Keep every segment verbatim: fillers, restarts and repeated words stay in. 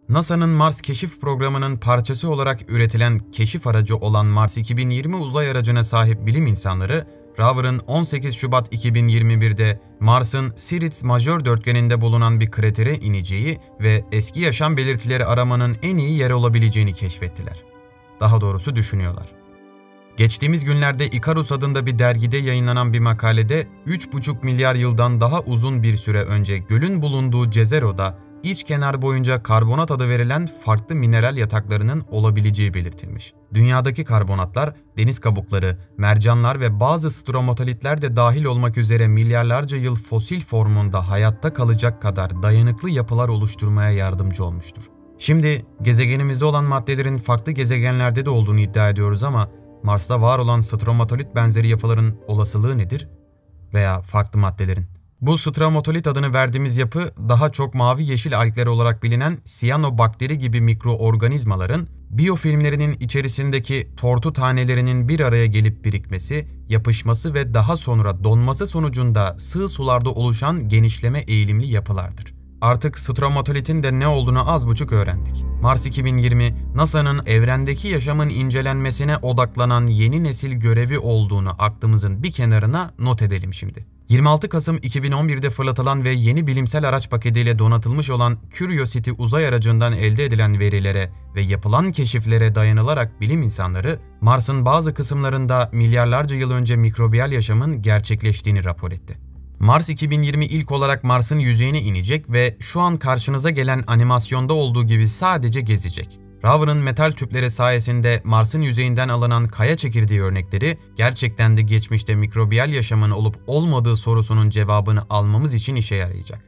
NASA'nın Mars keşif programının parçası olarak üretilen keşif aracı olan Mars iki bin yirmi uzay aracına sahip bilim insanları, rover'ın on sekiz Şubat iki bin yirmi bir'de Mars'ın Sirius Majör dörtgeninde bulunan bir kratere ineceği ve eski yaşam belirtileri aramanın en iyi yer olabileceğini keşfettiler. Daha doğrusu düşünüyorlar. Geçtiğimiz günlerde Icarus adında bir dergide yayınlanan bir makalede üç buçuk milyar yıldan daha uzun bir süre önce gölün bulunduğu Cezero'da iç kenar boyunca karbonat adı verilen farklı mineral yataklarının olabileceği belirtilmiş. Dünyadaki karbonatlar, deniz kabukları, mercanlar ve bazı stromatolitler de dahil olmak üzere milyarlarca yıl fosil formunda hayatta kalacak kadar dayanıklı yapılar oluşturmaya yardımcı olmuştur. Şimdi gezegenimizde olan maddelerin farklı gezegenlerde de olduğunu iddia ediyoruz ama Mars'ta var olan stromatolit benzeri yapıların olasılığı nedir? Veya farklı maddelerin? Bu stromatolit adını verdiğimiz yapı daha çok mavi yeşil algler olarak bilinen siyanobakteri gibi mikroorganizmaların biyofilmlerinin içerisindeki tortu tanelerinin bir araya gelip birikmesi, yapışması ve daha sonra donması sonucunda sığ sularda oluşan genişleme eğilimli yapılardır. Artık stromatolitin de ne olduğunu az buçuk öğrendik. Mars iki bin yirmi, NASA'nın evrendeki yaşamın incelenmesine odaklanan yeni nesil görevi olduğunu aklımızın bir kenarına not edelim şimdi. yirmi altı Kasım iki bin on bir'de fırlatılan ve yeni bilimsel araç paketiyle donatılmış olan Curiosity uzay aracından elde edilen verilere ve yapılan keşiflere dayanılarak bilim insanları, Mars'ın bazı kısımlarında milyarlarca yıl önce mikrobiyal yaşamın gerçekleştiğini rapor etti. Mars iki bin yirmi ilk olarak Mars'ın yüzeyine inecek ve şu an karşınıza gelen animasyonda olduğu gibi sadece gezecek. Rover'ın metal tüpleri sayesinde Mars'ın yüzeyinden alınan kaya çekirdeği örnekleri gerçekten de geçmişte mikrobiyal yaşamın olup olmadığı sorusunun cevabını almamız için işe yarayacak.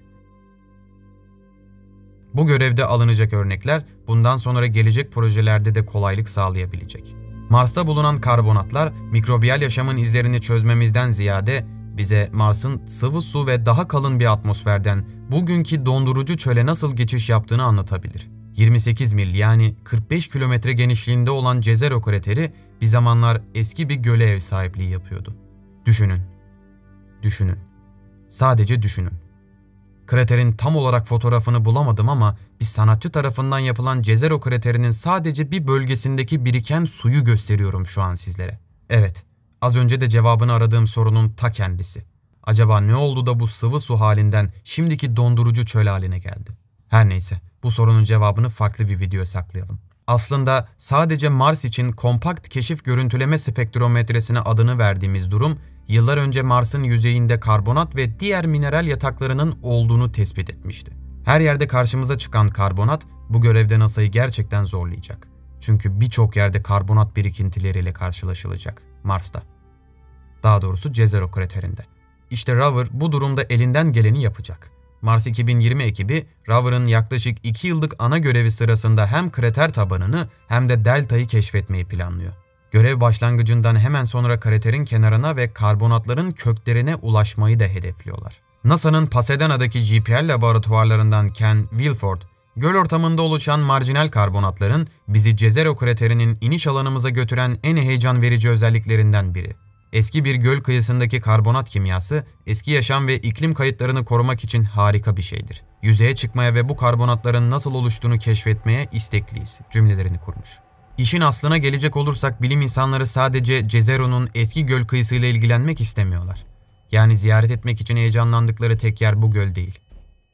Bu görevde alınacak örnekler bundan sonra gelecek projelerde de kolaylık sağlayabilecek. Mars'ta bulunan karbonatlar mikrobiyal yaşamın izlerini çözmemizden ziyade bize Mars'ın sıvı su ve daha kalın bir atmosferden bugünkü dondurucu çöle nasıl geçiş yaptığını anlatabilir. yirmi sekiz mil yani kırk beş kilometre genişliğinde olan Jezero krateri bir zamanlar eski bir göle ev sahipliği yapıyordu. Düşünün, düşünün, sadece düşünün. Kraterin tam olarak fotoğrafını bulamadım ama bir sanatçı tarafından yapılan Jezero kraterinin sadece bir bölgesindeki biriken suyu gösteriyorum şu an sizlere. Evet, az önce de cevabını aradığım sorunun ta kendisi. Acaba ne oldu da bu sıvı su halinden şimdiki dondurucu çöl haline geldi? Her neyse, bu sorunun cevabını farklı bir videoya saklayalım. Aslında sadece Mars için kompakt keşif görüntüleme spektrometresine adını verdiğimiz durum, yıllar önce Mars'ın yüzeyinde karbonat ve diğer mineral yataklarının olduğunu tespit etmişti. Her yerde karşımıza çıkan karbonat, bu görevde NASA'yı gerçekten zorlayacak. Çünkü birçok yerde karbonat birikintileriyle karşılaşılacak Mars'ta. Daha doğrusu Jezero kraterinde. İşte rover bu durumda elinden geleni yapacak. Mars iki bin yirmi ekibi, rover'ın yaklaşık iki yıllık ana görevi sırasında hem krater tabanını hem de deltayı keşfetmeyi planlıyor. Görev başlangıcından hemen sonra kraterin kenarına ve karbonatların köklerine ulaşmayı da hedefliyorlar. NASA'nın Pasadena'daki J P L laboratuvarlarından Ken Wilford, göl ortamında oluşan marjinal karbonatların bizi Jezero kraterinin iniş alanımıza götüren en heyecan verici özelliklerinden biri. Eski bir göl kıyısındaki karbonat kimyası, eski yaşam ve iklim kayıtlarını korumak için harika bir şeydir. Yüzeye çıkmaya ve bu karbonatların nasıl oluştuğunu keşfetmeye istekliyiz cümlelerini kurmuş. İşin aslına gelecek olursak bilim insanları sadece Jezero'nun eski göl kıyısıyla ilgilenmek istemiyorlar. Yani ziyaret etmek için heyecanlandıkları tek yer bu göl değil.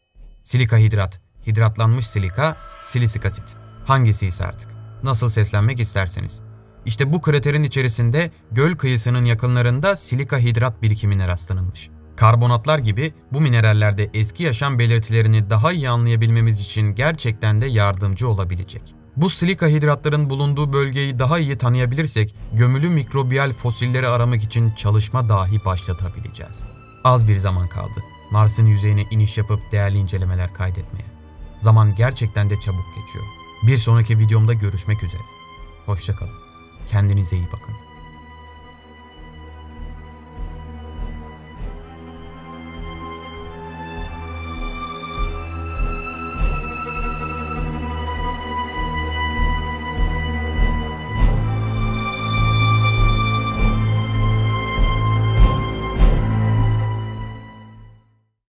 Silika hidrat, hidratlanmış silika, silisik asit. Hangisi ise artık. Nasıl seslenmek isterseniz. İşte bu kraterin içerisinde göl kıyısının yakınlarında silika hidrat birikimine rastlanılmış. Karbonatlar gibi bu minerallerde eski yaşam belirtilerini daha iyi anlayabilmemiz için gerçekten de yardımcı olabilecek. Bu silika hidratların bulunduğu bölgeyi daha iyi tanıyabilirsek gömülü mikrobiyal fosilleri aramak için çalışma dahi başlatabileceğiz. Az bir zaman kaldı. Mars'ın yüzeyine iniş yapıp değerli incelemeler kaydetmeye. Zaman gerçekten de çabuk geçiyor. Bir sonraki videomda görüşmek üzere. Hoşça kalın. Kendinize iyi bakın.